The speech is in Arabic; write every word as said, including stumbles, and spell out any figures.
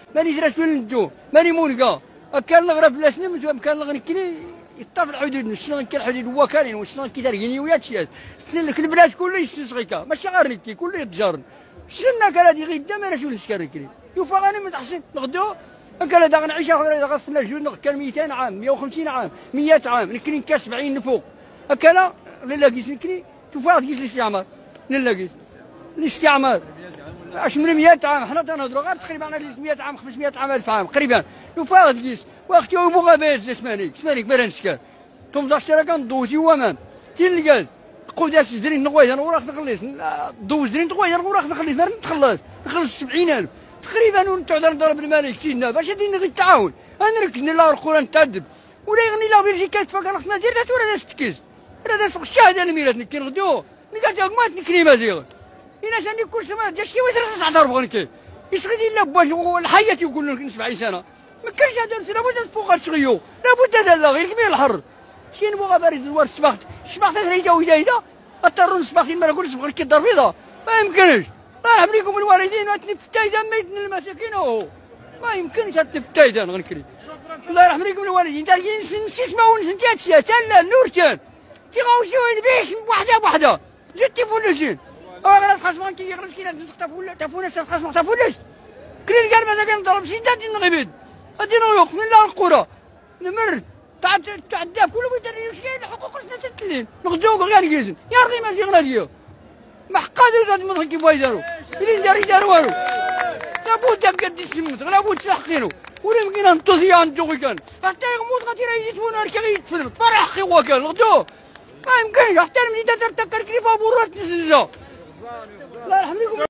ماني جراس من ندو ماني مونكا كان نغرب لا سنم كان نغنكني يطاف الحدود شنو كان الحدود هو كاين وشنو كي دار ينيويات شي لك البلاد كله يستسغيكا ماشي غير نكي كله يتجارن شنا كان هادي غير ما راه ولا كري يوفا غاني من تحسن نغدو كان دا غنعيش اخر غصنا جوج كان مئتين عام مئة وخمسين عام مئة عام نكني كاس سبعين نفوق هكا لا قيس نكني توفا كيس الاستعمار لا قيس الاستعمار اش من مئة عام حنا تنهضروا غير تقريبا على مئة عام خمسمئة عام ألف عام قريبا توفا كيس واختي وبوغا باز اسمانيك اسمانيك ما نسكر توم زاشترا كان دوزي ومان تين قال قود زرين نغويز انا وراك نخلص دوز زرين نغويز انا وراك نخلص نتخلص نخلص سبعين ألف تقريبا ونتعود نضرب الملك سيدنا باش هادي غير التعاون انا ركزني لا القران نتعذب ولا يغني لا بلجيكا تفكر خصنا ندير ولا ناس تكز هذا سوق الشهاده الميرات نكي نغدو نلقى ما نكني مازيغ الناس عندي كل سنه جا شي واحد راه تسعة ضرب نكي يسغي لنا باش الحياه يقول لك سبعين سنه ما كانش هذا لابد فوق الشغيو لابد هذا لا غير كبير الحر شي نبغى بارد الوار الصباحت الصباحت هيدا وجايده الطرون الصباحت ما نقولش بغيت كيضرب بيضه ما يمكنش راه بليكم الوالدين واتني في التايدان ميتن المساكين اهو ما يمكنش هاتني في التايدان غنكري الله يرحم لكم الوالدين تا نسمعوا نسنتات سيا تالا النور كان تيغاوشيو يذبيش بوحده بوحده جيتي فولوشين او غير الخصم كي يغرس كي تفول تفولش الخصم تفولش كري قال ماذا كنضرب شي انت نغبد غادي نوقف من لا القرى نمر تعدى كل بيت اللي يشكي حقوق خصنا تتلين نغدو غير كيزن يا رغي ماشي غناديو ما حقادو هاد المدن كيف يداروا اللي دار يداروا والو لابد بقد يسمت لابد تحقينو ولا يمكن ان تضيع عند دوغي كان حتى يموت غادي راه يجي هنا كي يتفرم فرح هو كان غدو ما يمكنش حتى ملي دار تكر كيف بورات نزله الله يرحم لكم